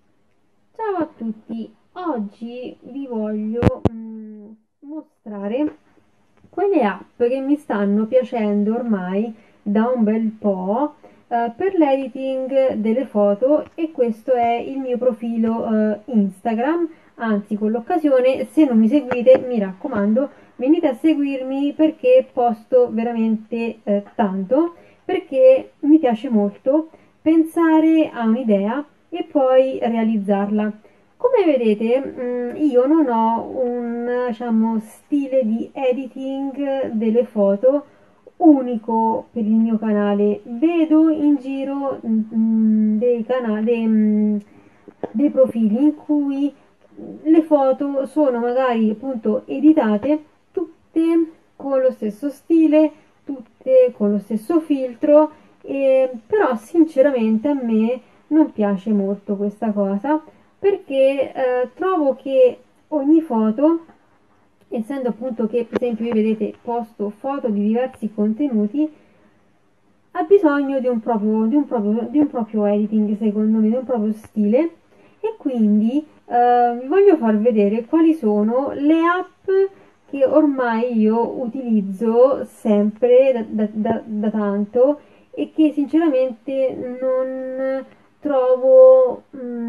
Ciao a tutti, oggi vi voglio mostrare quelle app che mi stanno piacendo ormai da un bel po' per l'editing delle foto e questo è il mio profilo Instagram, anzi con l'occasione se non mi seguite mi raccomando venite a seguirmi perché posto veramente tanto, perché mi piace molto pensare a un'idea e poi realizzarla. Come vedete, io non ho un, diciamo, stile di editing delle foto unico per il mio canale. Vedo in giro dei profili in cui le foto sono magari appunto editate tutte con lo stesso stile, tutte con lo stesso filtro, però sinceramente a me non piace molto questa cosa perché trovo che ogni foto, essendo appunto che per esempio io vedete posto foto di diversi contenuti, ha bisogno di un proprio editing, secondo me, di un proprio stile e quindi vi voglio far vedere quali sono le app che ormai io utilizzo sempre da tanto e che sinceramente non trovo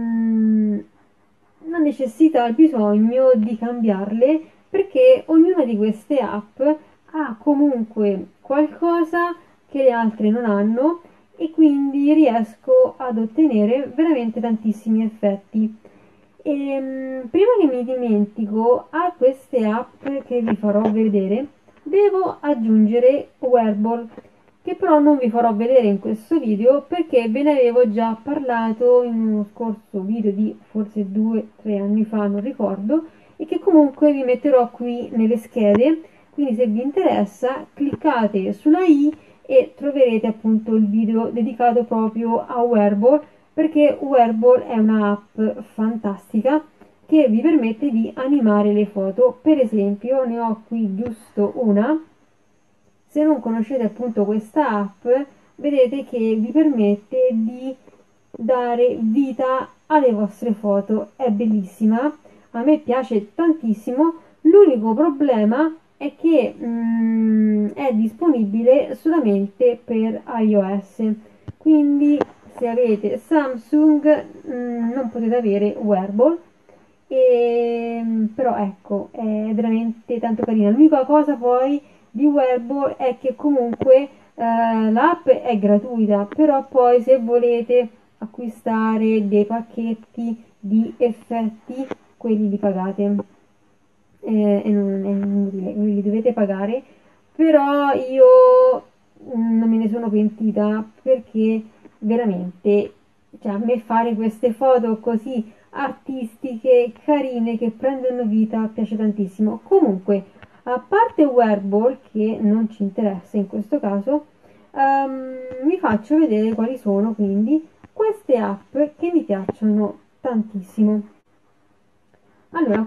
la necessità, il bisogno di cambiarle perché ognuna di queste app ha comunque qualcosa che le altre non hanno e quindi riesco ad ottenere veramente tantissimi effetti. Prima che mi dimentico, a queste app che vi farò vedere, devo aggiungere Wearable, che però non vi farò vedere in questo video perché ve ne avevo già parlato in uno scorso video di forse 2 o 3 anni fa, non ricordo, e che comunque vi metterò qui nelle schede, quindi se vi interessa cliccate sulla i e troverete appunto il video dedicato proprio a Wearable perché Wearable è un'app fantastica che vi permette di animare le foto. Per esempio, ne ho qui giusto una. Se non conoscete appunto questa app, vedete che vi permette di dare vita alle vostre foto. È bellissima, a me piace tantissimo. L'unico problema è che è disponibile solamente per iOS, quindi se avete Samsung non potete avere Wearable, però ecco è veramente tanto carina. L'unica cosa poi di Wearable è che comunque l'app è gratuita, però poi se volete acquistare dei pacchetti di effetti quelli li pagate, e non è inutile, quelli li dovete pagare, però io non me ne sono pentita perché veramente, cioè, a me fare queste foto così artistiche, carine, che prendono vita, piace tantissimo. Comunque, a parte Wearable, che non ci interessa in questo caso, vi faccio vedere quali sono quindi queste app che mi piacciono tantissimo. Allora,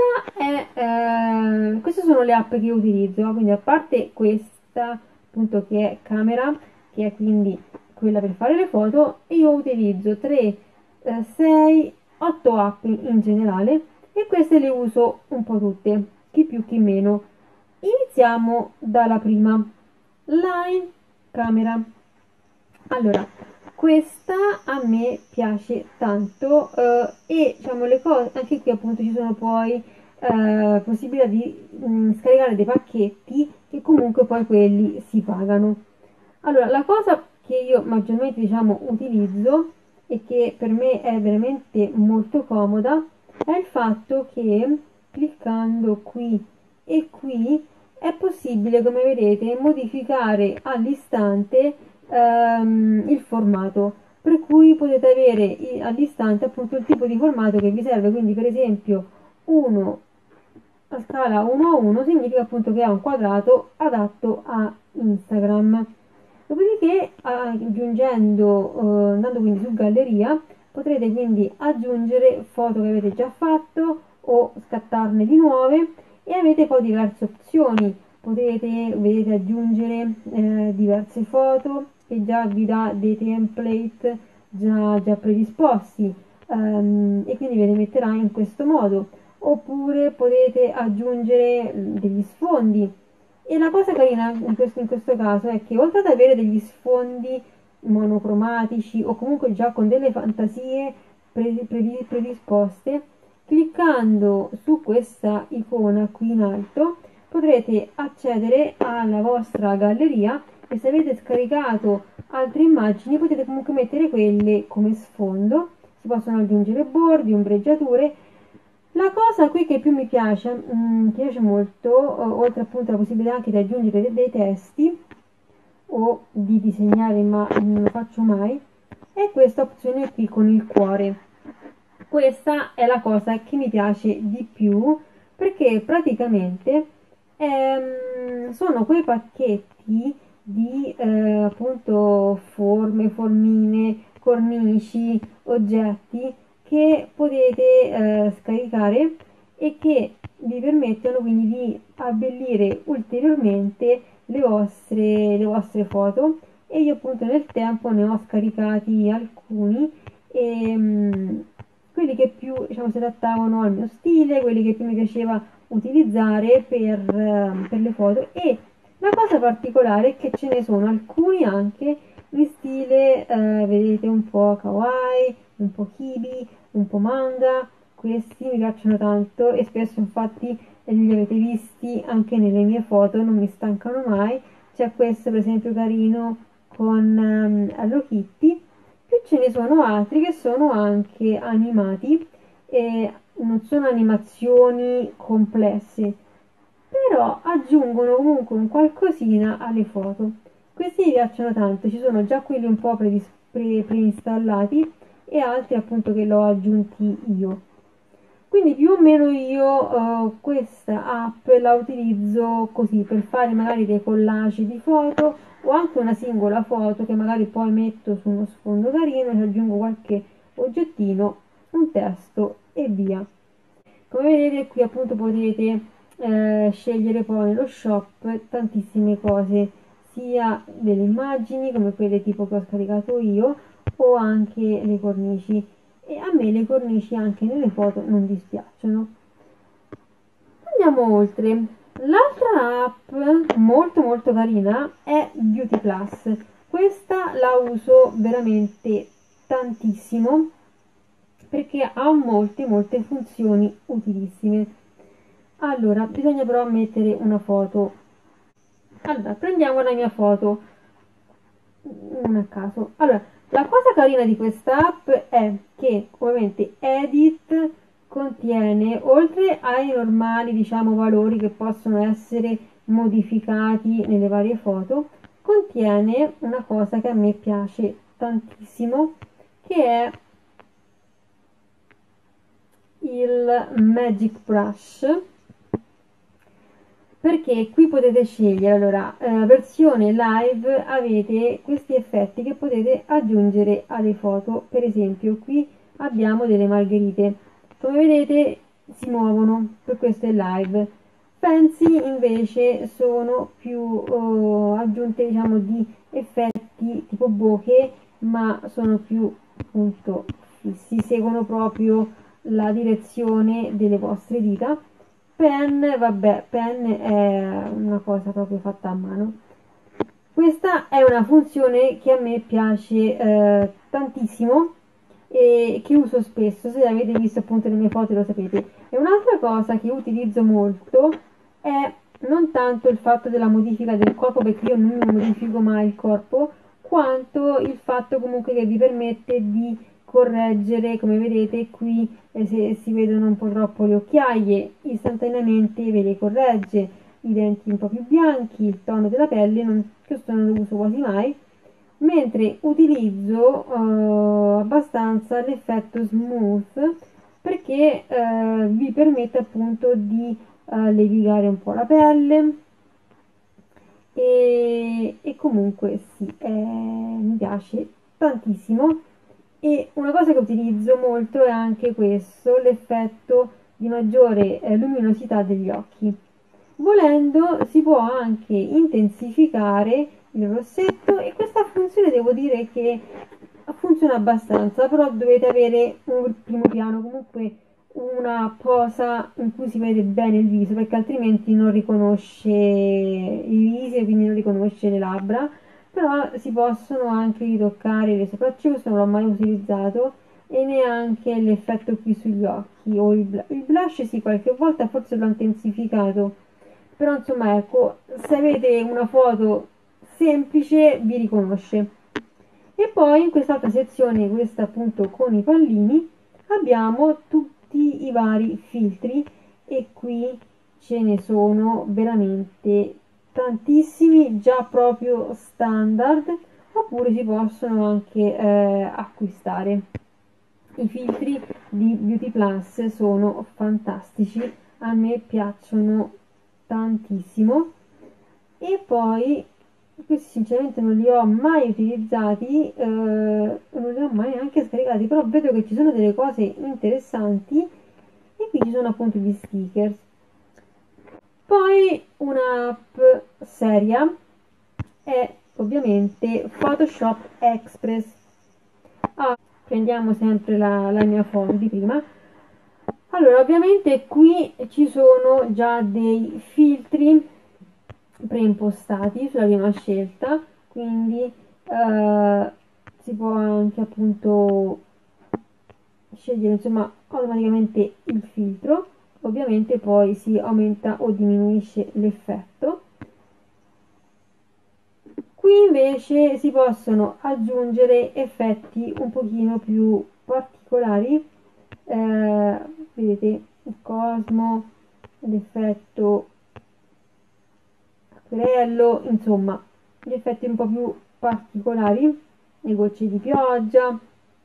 queste sono le app che io utilizzo, quindi a parte questa, appunto, che è Camera, che è quindi quella per fare le foto, e io utilizzo 3, 6, 8 app in generale e queste le uso un po' tutte, chi più chi meno. Iniziamo dalla prima, Line Camera. Allora, questa a me piace tanto e diciamo le cose, anche qui appunto ci sono poi possibilità di scaricare dei pacchetti che comunque poi quelli si pagano. Allora, la cosa che io maggiormente diciamo utilizzo e che per me è veramente molto comoda è il fatto che cliccando qui e qui è possibile, come vedete, modificare all'istante il formato, per cui potete avere all'istante appunto il tipo di formato che vi serve, quindi per esempio 1 a scala 1 a 1 significa appunto che ha un quadrato adatto a Instagram. Dopodiché aggiungendo, andando quindi su galleria, potrete quindi aggiungere foto che avete già fatto o scattarne di nuove e avete poi diverse opzioni. Vedete aggiungere diverse foto e già vi dà dei template già predisposti. e quindi ve le metterà in questo modo. Oppure potete aggiungere degli sfondi. E la cosa carina in questo caso è che oltre ad avere degli sfondi monocromatici o comunque già con delle fantasie predisposte, cliccando su questa icona qui in alto potrete accedere alla vostra galleria e se avete scaricato altre immagini potete comunque mettere quelle come sfondo, si possono aggiungere bordi, ombreggiature. La cosa qui che più mi piace molto, oltre appunto alla possibilità anche di aggiungere dei testi o di disegnare, ma non lo faccio mai, è questa opzione qui con il cuore. Questa è la cosa che mi piace di più perché praticamente sono quei pacchetti di appunto forme, formine, cornici, oggetti che potete scaricare e che vi permettono quindi di abbellire ulteriormente le vostre foto e io appunto nel tempo ne ho scaricati alcuni e quelli che più diciamo, si adattavano al mio stile, quelli che più mi piaceva utilizzare per le foto e la cosa particolare è che ce ne sono alcuni anche in stile, vedete, un po' kawaii, un po' kibi, un po' manga, questi mi piacciono tanto e spesso infatti li avete visti anche nelle mie foto, non mi stancano mai. C'è questo per esempio carino con Hello Kitty, più ce ne sono altri che sono anche animati e non sono animazioni complesse, però aggiungono comunque un qualcosina alle foto. Questi mi piacciono tanto, ci sono già quelli un po' preinstallati e altri appunto che l'ho aggiunti io. Quindi più o meno io questa app la utilizzo così per fare magari dei collage di foto o anche una singola foto che magari poi metto su uno sfondo carino, ci aggiungo qualche oggettino, un testo e via. Come vedete qui appunto potete scegliere poi nello shop tantissime cose, sia delle immagini come quelle tipo che ho scaricato io o anche le cornici e a me le cornici anche nelle foto non dispiacciono. Andiamo oltre. L'altra app molto molto carina è Beauty Plus. Questa la uso veramente tantissimo perché ha molte funzioni utilissime. Allora, bisogna però mettere una foto. Allora, prendiamo la mia foto, una a caso. Allora, la cosa carina di questa app è che ovviamente Edit contiene, oltre ai normali, diciamo, valori che possono essere modificati nelle varie foto, contiene una cosa che a me piace tantissimo, che è il Magic Brush, perché qui potete scegliere, allora, versione live avete questi effetti che potete aggiungere alle foto, per esempio qui abbiamo delle margherite, come vedete si muovono, per questo è live. Fancy invece sono più aggiunte diciamo di effetti tipo bokeh, ma sono più appunto fissi, seguono proprio la direzione delle vostre dita. Pen, vabbè, pen è una cosa proprio fatta a mano. Questa è una funzione che a me piace tantissimo e che uso spesso, se avete visto appunto le mie foto lo sapete. E un'altra cosa che utilizzo molto è non tanto il fatto della modifica del corpo, perché io non mi modifico mai il corpo, quanto il fatto comunque che vi permette di correggere, come vedete qui, se si vedono un po' troppo le occhiaie, istantaneamente ve le corregge, i denti un po' più bianchi, il tono della pelle, questo non lo uso quasi mai, mentre utilizzo abbastanza l'effetto smooth perché vi permette appunto di levigare un po' la pelle e comunque sì, mi piace tantissimo e una cosa che utilizzo molto è anche questo, l'effetto di maggiore luminosità degli occhi. Volendo si può anche intensificare il rossetto e questa funzione devo dire che funziona abbastanza, però dovete avere un primo piano, comunque una posa in cui si vede bene il viso, perché altrimenti non riconosce i visi e quindi non riconosce le labbra. Però si possono anche ritoccare le sopracciglia, questo non l'ho mai utilizzato, e neanche l'effetto qui sugli occhi o il blush sì, qualche volta forse l'ho intensificato, però insomma ecco, se avete una foto semplice vi riconosce. E poi in quest'altra sezione, questa appunto con i pallini, abbiamo tutti i vari filtri e qui ce ne sono veramente tantissimi già proprio standard, oppure si possono anche acquistare. I filtri di Beauty Plus sono fantastici, a me piacciono tantissimo. E poi questi sinceramente non li ho mai utilizzati, non li ho mai neanche scaricati, però vedo che ci sono delle cose interessanti e qui ci sono appunto gli stickers. Poi un'app seria è ovviamente Photoshop Express. Prendiamo sempre la mia foto di prima. Allora, ovviamente qui ci sono già dei filtri preimpostati sulla prima scelta, quindi si può anche appunto scegliere insomma automaticamente il filtro, ovviamente poi si aumenta o diminuisce l'effetto. Qui invece si possono aggiungere effetti un pochino più particolari, vedete il cosmo, l'effetto acquerello, insomma gli effetti un po' più particolari, le gocce di pioggia,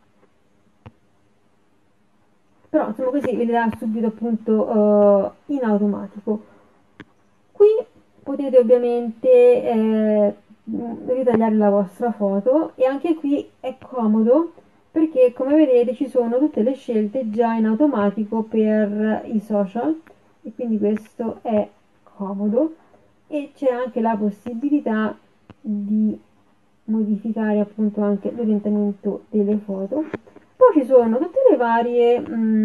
però insomma così vedrà subito appunto in automatico. Qui potete ovviamente ritagliare la vostra foto e anche qui è comodo perché come vedete ci sono tutte le scelte già in automatico per i social e quindi questo è comodo e c'è anche la possibilità di modificare appunto anche l'orientamento delle foto. Poi ci sono tutte le varie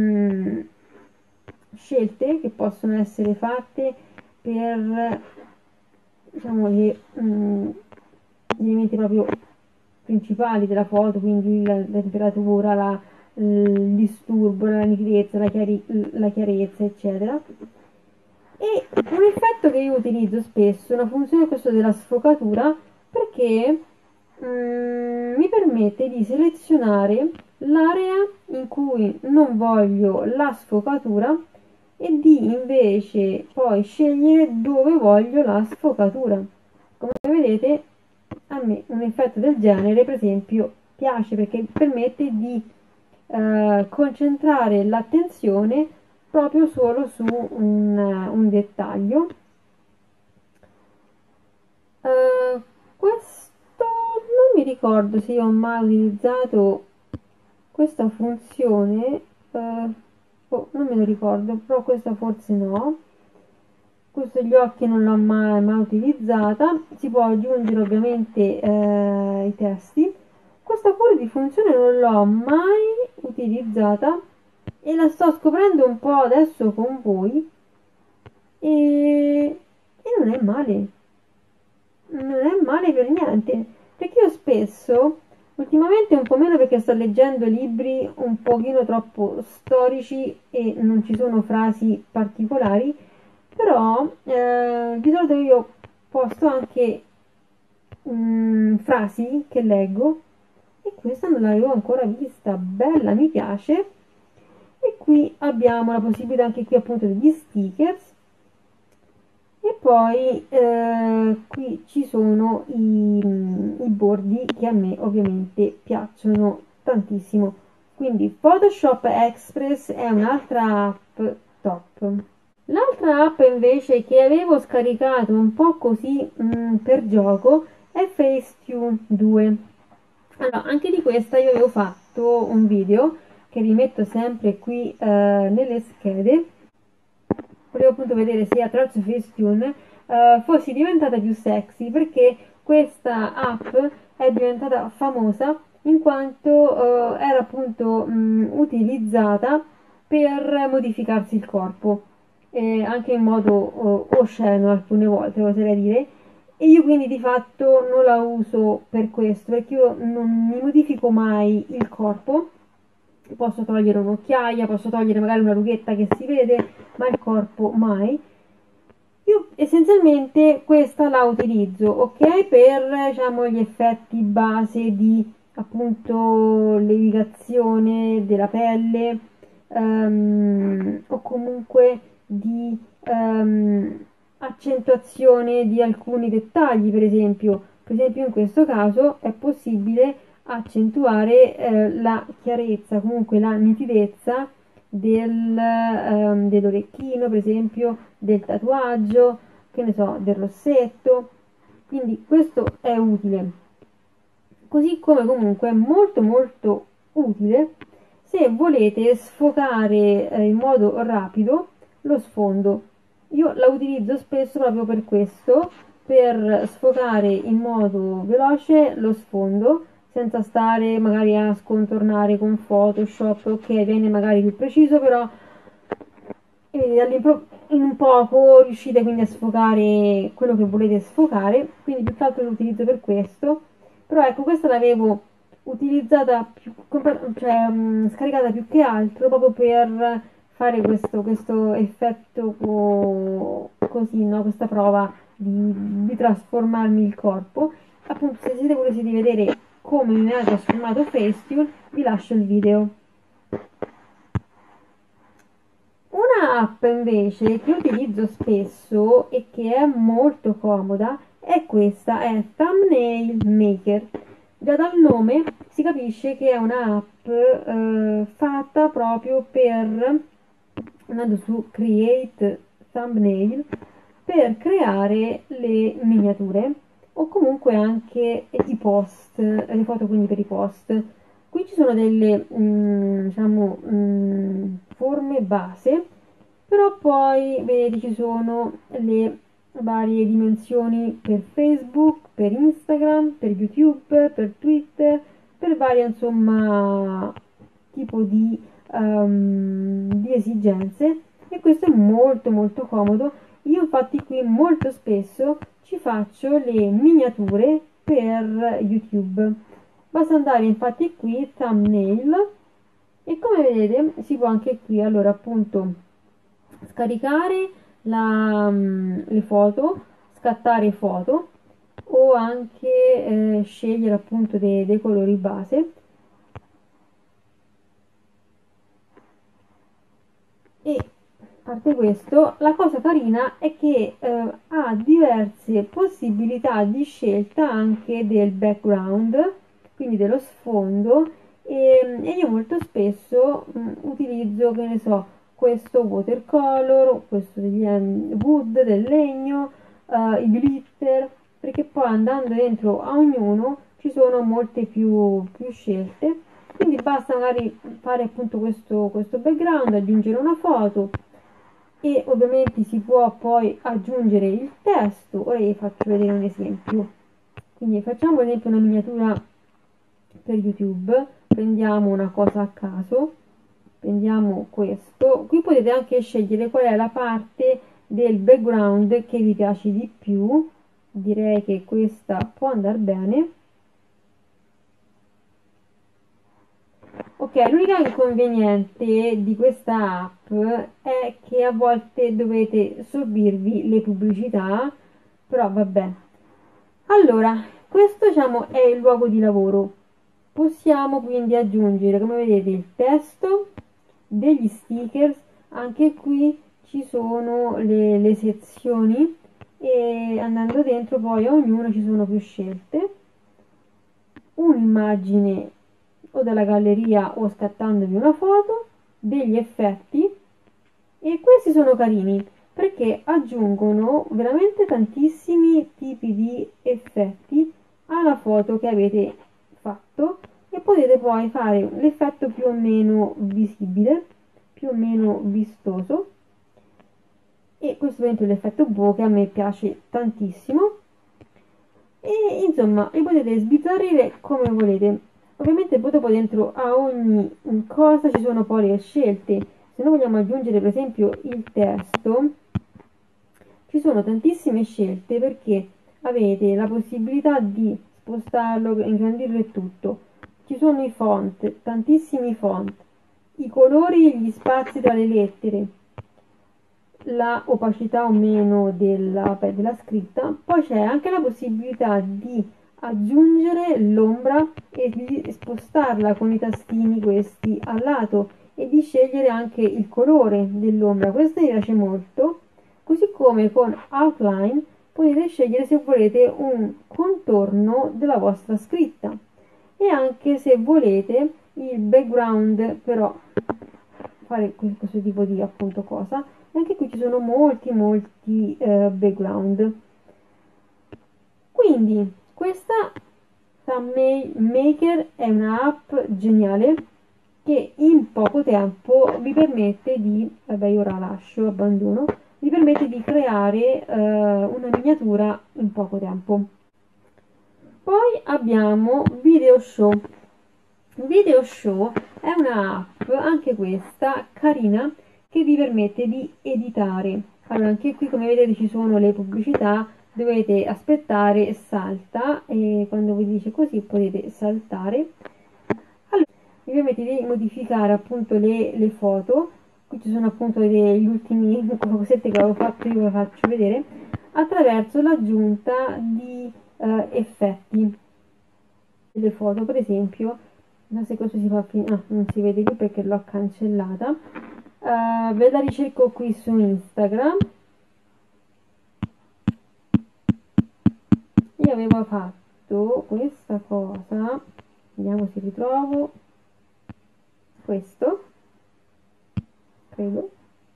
scelte che possono essere fatte per diciamo gli elementi proprio principali della foto, quindi la temperatura, il disturbo, la nitidezza, la chiarezza, eccetera. E un effetto che io utilizzo spesso, una funzione è questa della sfocatura, perché mi permette di selezionare l'area in cui non voglio la sfocatura e di invece poi scegliere dove voglio la sfocatura. Come vedete, a me un effetto del genere, per esempio, piace perché permette di concentrare l'attenzione proprio solo su un dettaglio. Questo non mi ricordo se io ho mai utilizzato questa funzione, non me lo ricordo, però questa forse no. Questo gli occhi non l'ho mai utilizzata. Si può aggiungere ovviamente i testi. Questa pure di funzione non l'ho mai utilizzata e la sto scoprendo un po' adesso con voi e non è male per niente, perché io spesso, ultimamente un po' meno perché sto leggendo libri un pochino troppo storici e non ci sono frasi particolari, però di solito io posto anche frasi che leggo e questa non l'avevo ancora vista, bella, mi piace. E qui abbiamo la possibilità anche qui appunto degli stickers e poi qui ci sono i bordi che a me ovviamente piacciono tantissimo. Quindi Photoshop Express è un'altra app top. L'altra app invece che avevo scaricato un po' così per gioco è Facetune 2. Allora, anche di questa io avevo fatto un video che vi metto sempre qui nelle schede. Volevo appunto vedere se attraverso Facetune fossi diventata più sexy perché questa app è diventata famosa in quanto era appunto utilizzata per modificarsi il corpo, anche in modo osceno alcune volte, oserei dire, e io quindi di fatto non la uso per questo, perché io non mi modifico mai il corpo. Posso togliere un'occhiaia, posso togliere magari una rughetta che si vede, ma il corpo mai. Io essenzialmente questa la utilizzo, ok, per diciamo gli effetti base di appunto levigazione della pelle, o comunque di accentuazione di alcuni dettagli, per esempio in questo caso è possibile accentuare la chiarezza, comunque la nitidezza dell'orecchino, per esempio, del tatuaggio, che ne so, del rossetto. Quindi questo è utile. Così come comunque è molto molto utile se volete sfocare in modo rapido lo sfondo. Io la utilizzo spesso proprio per questo, per sfocare in modo veloce lo sfondo senza stare magari a scontornare con Photoshop, ok, viene magari più preciso, però in un poco riuscite quindi a sfocare quello che volete sfocare, quindi più che altro lo utilizzo per questo. Però ecco, questa l'avevo utilizzata cioè scaricata più che altro proprio per fare questo effetto così, no? Questa prova di trasformarmi il corpo. Appunto, se siete curiosi di vedere come mi ha trasformato Facetune, vi lascio il video. Una app invece che utilizzo spesso e che è molto comoda è questa, è Thumbnail Maker. Già dal nome si capisce che è un'app fatta proprio per, andando su Create Thumbnail, per creare le miniature o comunque anche i post, le foto quindi per i post. Qui ci sono delle, diciamo, forme base, però poi vedi ci sono le varie dimensioni per Facebook, per Instagram, per YouTube, per Twitter, per varie insomma tipo di esigenze, e questo è molto molto comodo. Io infatti qui molto spesso ci faccio le miniature per YouTube. Basta andare infatti qui, thumbnail, e come vedete si può anche qui allora appunto scaricare le foto, scattare foto o anche scegliere appunto dei colori base. E a parte questo, la cosa carina è che ha diverse possibilità di scelta anche del background, quindi dello sfondo, e io molto spesso utilizzo, che ne so, questo watercolor, questo degli wood, del legno, i glitter, perché poi andando dentro a ognuno ci sono molte più scelte, quindi basta magari fare appunto questo background, aggiungere una foto, e ovviamente si può poi aggiungere il testo. Ora vi faccio vedere un esempio. Quindi facciamo ad esempio una miniatura per YouTube, prendiamo una cosa a caso, prendiamo questo. Qui potete anche scegliere qual è la parte del background che vi piace di più. Direi che questa può andare bene. Ok, l'unica inconveniente di questa app è che a volte dovete sorbirvi le pubblicità, però vabbè. Allora, questo diciamo è il luogo di lavoro. Possiamo quindi aggiungere, come vedete, il testo, degli stickers, anche qui ci sono le sezioni, e andando dentro poi a ognuno ci sono più scelte, un'immagine o dalla galleria o scattandovi una foto, degli effetti, e questi sono carini perché aggiungono veramente tantissimi tipi di effetti alla foto che avete fatto, e potete poi fare l'effetto più o meno visibile, più o meno vistoso, e questo è l'effetto bokeh, a me piace tantissimo, e insomma li potete sbizzarrire come volete. Ovviamente poi dopo dentro a ogni cosa ci sono poi le scelte. Se noi vogliamo aggiungere per esempio il testo, ci sono tantissime scelte perché avete la possibilità di spostarlo, ingrandirlo e tutto. Ci sono i font, tantissimi font, i colori e gli spazi tra le lettere, la opacità o meno della scritta. Poi c'è anche la possibilità di aggiungere l'ombra e di spostarla con i tastini questi al lato e di scegliere anche il colore dell'ombra. Questo mi piace molto, così come con Outline potete scegliere se volete un contorno della vostra scritta e anche se volete il background, però fare questo tipo di appunto cosa. E anche qui ci sono molti background. Quindi questa Thumbnail Maker è un'app geniale che in poco tempo vi permette di, vabbè io ora lascio, abbandono, vi permette di creare una miniatura in poco tempo. Poi abbiamo Video Show. Video Show è un'app, anche questa, carina, che vi permette di editare. Allora, anche qui come vedete ci sono le pubblicità, dovete aspettare, salta, e quando vi dice così potete saltare. Allora, vi permette di modificare appunto le foto. Qui ci sono appunto gli ultimi cosette che avevo fatto, io ve le faccio vedere, attraverso l'aggiunta di effetti delle foto. Per esempio, non so se questo si fa non si vede più perché l'ho cancellata. Ve la ricerco qui su Instagram. Io avevo fatto questa cosa, vediamo se ritrovo questo, credo.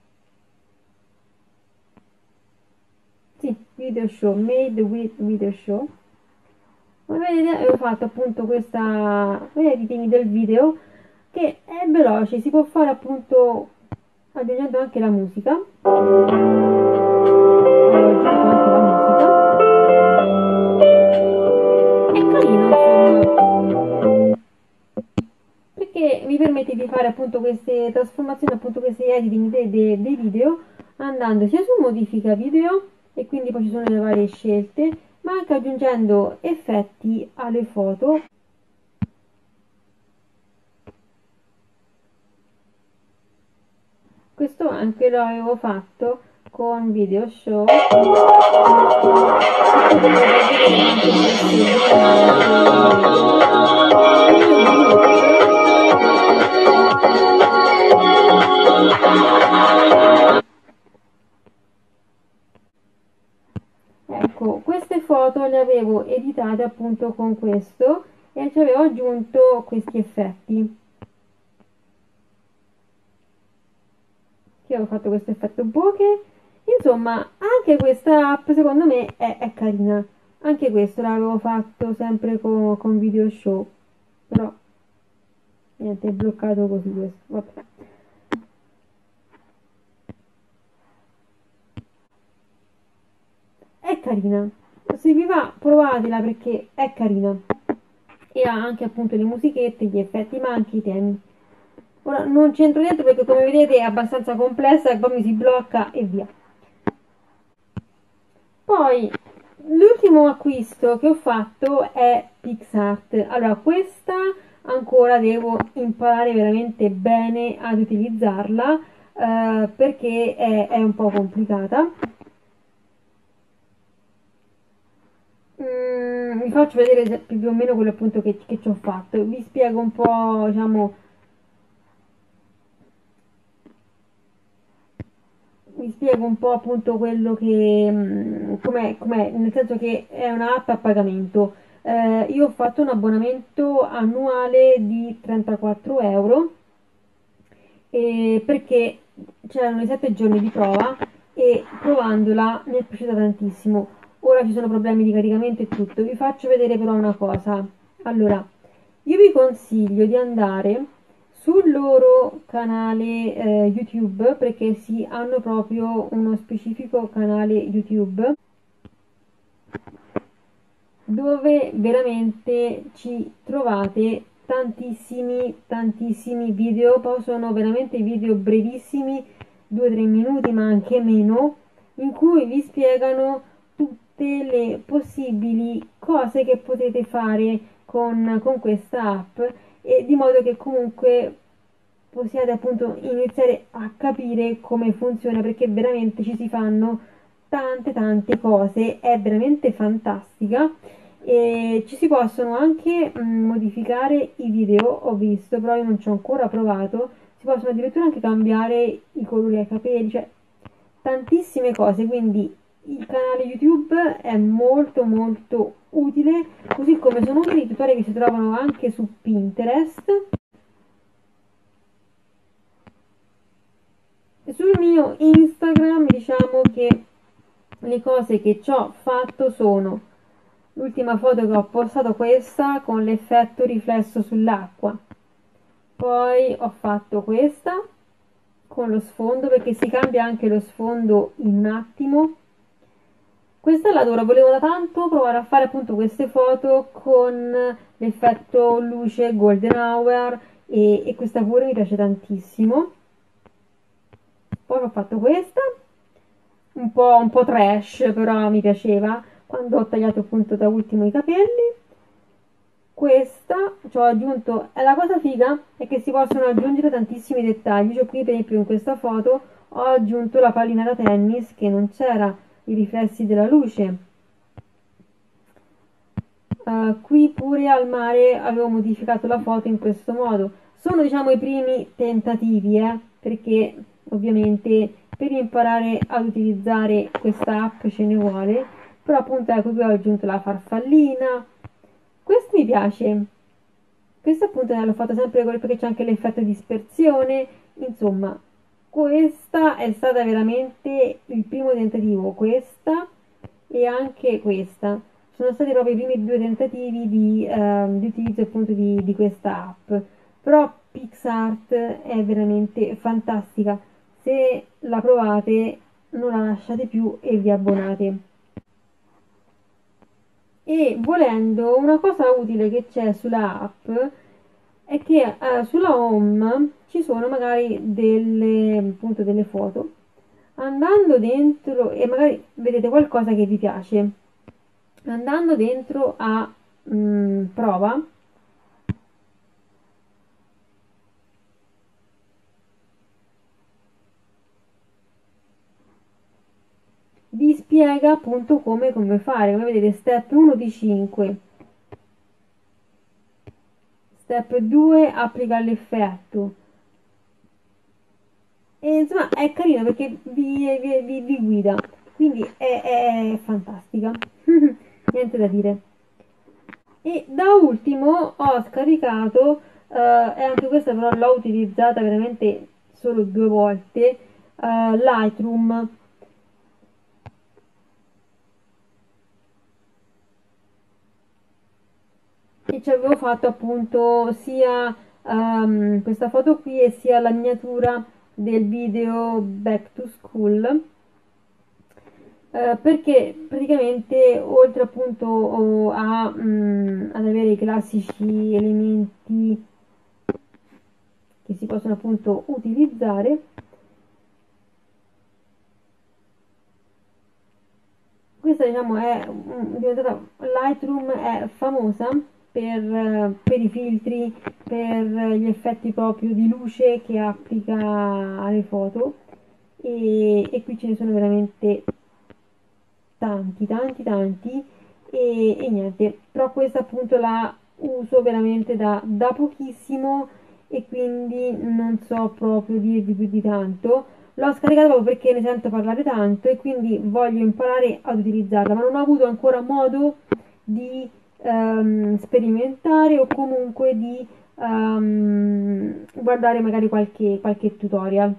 Sì, Video Show, Made with Video Show. Come vedete avevo fatto appunto questa editing del video che è veloce, si può fare appunto aggiungendo anche la musica. Ho aggiunto anche la musica. È carino insomma, perché mi permette di fare appunto queste trasformazioni, appunto questi editing dei video, andando sia su modifica video e quindi poi ci sono le varie scelte, ma anche aggiungendo effetti alle foto. Questo anche lo avevo fatto con Video Show. Ecco, queste foto le avevo editate appunto con questo e ci avevo aggiunto questi effetti. Che ho fatto questo effetto bokeh. Insomma, anche questa app secondo me è carina. Anche questo l'avevo fatto sempre con Video Show. Però niente, è bloccato così questo. Vabbè. È carina. Se vi va, provatela perché è carina. E ha anche appunto le musichette, gli effetti, ma anche i temi. Ora non c'entro dentro perché come vedete è abbastanza complessa e poi mi si blocca e via. Poi l'ultimo acquisto che ho fatto è PixArt. Allora questa ancora devo imparare veramente bene ad utilizzarla perché è un po' complicata. Vi faccio vedere più o meno quello appunto che ci ho fatto. Vi spiego un po', diciamo, vi spiego un po' appunto quello che com'è, nel senso che è un'app a pagamento. Io ho fatto un abbonamento annuale di 34 euro perché c'erano i 7 giorni di prova e provandola mi è piaciuta tantissimo. Ora ci sono problemi di caricamento e tutto. Vi faccio vedere però una cosa. Allora, io vi consiglio di andare sul loro canale YouTube perché sì, hanno proprio uno specifico canale YouTube dove veramente ci trovate tantissimi video, poi sono veramente video brevissimi, 2-3 minuti ma anche meno, in cui vi spiegano tutte le possibili cose che potete fare con questa app, e di modo che comunque possiate appunto iniziare a capire come funziona, perché veramente ci si fanno tante cose, è veramente fantastica. E ci si possono anche modificare i video, ho visto, però io non ci ho ancora provato. Si possono addirittura anche cambiare i colori ai capelli, cioè tantissime cose, quindi il canale YouTube è molto utile, così come sono utili i tutorial che si trovano anche su Pinterest. Sul mio Instagram diciamo che le cose che ci ho fatto sono: l'ultima foto che ho postato, questa con l'effetto riflesso sull'acqua, poi ho fatto questa con lo sfondo, perché si cambia anche lo sfondo in un attimo. Questa l'adoro, volevo da tanto provare a fare appunto queste foto con l'effetto luce golden hour, e questa pure mi piace tantissimo. Poi ho fatto questa, un po' trash, però mi piaceva, quando ho tagliato appunto da ultimo i capelli. Questa ci ho aggiunto, e la cosa figa è che si possono aggiungere tantissimi dettagli. Cioè qui per esempio in questa foto ho aggiunto la pallina da tennis, che non c'era, i riflessi della luce. Qui pure al mare avevo modificato la foto in questo modo. Sono diciamo i primi tentativi, perché ovviamente per imparare ad utilizzare questa app ce ne vuole, però appunto ecco, qui ho aggiunto la farfallina. Questo mi piace, questo appunto l'ho fatto sempre perché c'è anche l'effetto dispersione. Insomma, questa è stata veramente il primo tentativo, questa e anche questa sono stati proprio i primi due tentativi di utilizzo appunto di questa app. Però PixArt è veramente fantastica, se la provate non la lasciate più e vi abbonate. E volendo, una cosa utile che c'è sulla app è che sulla home ci sono magari appunto delle foto. Andando dentro, e magari vedete qualcosa che vi piace, andando dentro a prova, vi spiega appunto come fare. Come vedete, step 1 di 5, step 2 applica l'effetto, e insomma è carino perché vi guida, quindi è fantastica. Niente da dire. E da ultimo ho scaricato, e anche questa però l'ho utilizzata veramente solo 2 volte, Lightroom. E ci avevo fatto appunto sia questa foto qui e sia la miniatura del video Back to School, perché praticamente oltre appunto ad avere i classici elementi che si possono appunto utilizzare, questa diciamo è diventata, Lightroom è famosa per i filtri, per gli effetti proprio di luce che applica alle foto, e qui ce ne sono veramente tanti, e niente, però questa appunto la uso veramente da pochissimo, e quindi non so proprio dirvi più di tanto. L'ho scaricata proprio perché ne sento parlare tanto e quindi voglio imparare ad utilizzarla, ma non ho avuto ancora modo di sperimentare, o comunque di guardare magari qualche tutorial.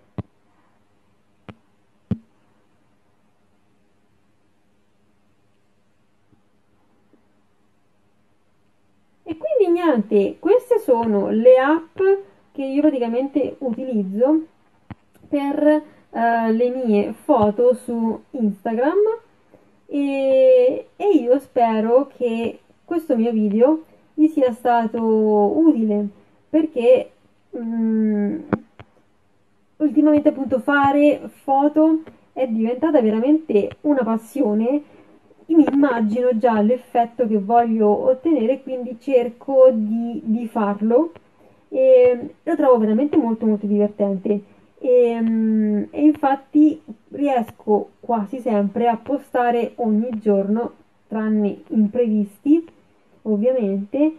E quindi niente, queste sono le app che io praticamente utilizzo per le mie foto su Instagram, e io spero che questo mio video vi sia stato utile, perché ultimamente appunto fare foto è diventata veramente una passione. Io mi immagino già l'effetto che voglio ottenere, quindi cerco di farlo e lo trovo veramente molto molto divertente. E infatti riesco quasi sempre a postare ogni giorno, tranne imprevisti, ovviamente.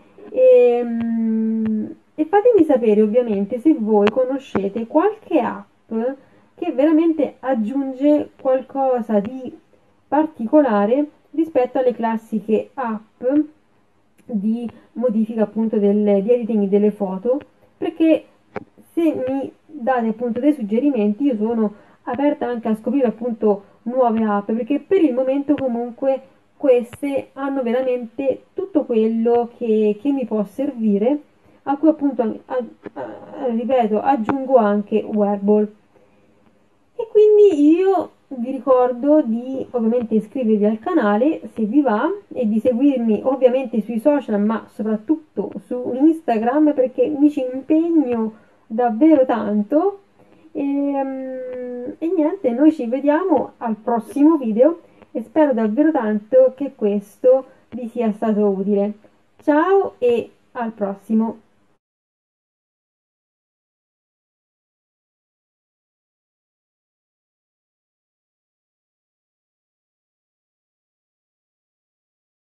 E fatemi sapere ovviamente se voi conoscete qualche app che veramente aggiunge qualcosa di particolare rispetto alle classiche app di modifica appunto di editing delle foto, perché se mi date appunto dei suggerimenti io sono aperta anche a scoprire appunto nuove app, perché per il momento comunque queste hanno veramente tutto quello che mi può servire, a cui appunto ripeto, aggiungo anche Wearable. E quindi io vi ricordo di ovviamente iscrivervi al canale se vi va e di seguirmi ovviamente sui social, ma soprattutto su Instagram, perché mi ci impegno davvero tanto. E niente, noi ci vediamo al prossimo video e spero davvero tanto che questo vi sia stato utile. Ciao e al prossimo!